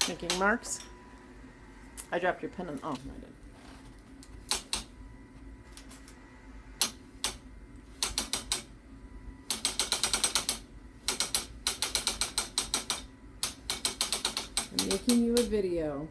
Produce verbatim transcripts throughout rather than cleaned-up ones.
Making marks. I dropped your pen on. Oh, no, I didn't. I'm making you a video.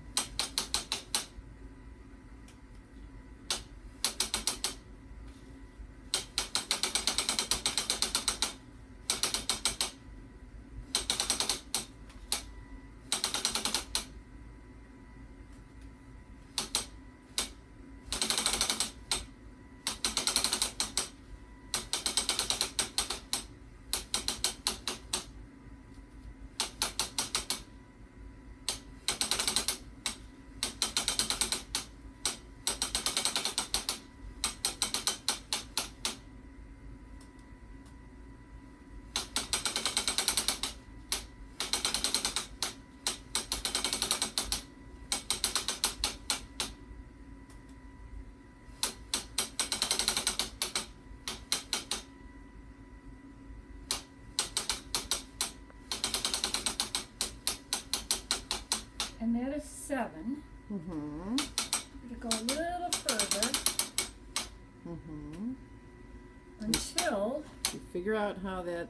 And that is seven. Mm-hmm. I'm going to go a little further. Mm-hmm. Until... You figure out how that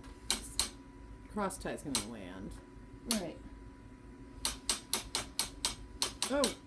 cross tie is going to land. Right. Oh!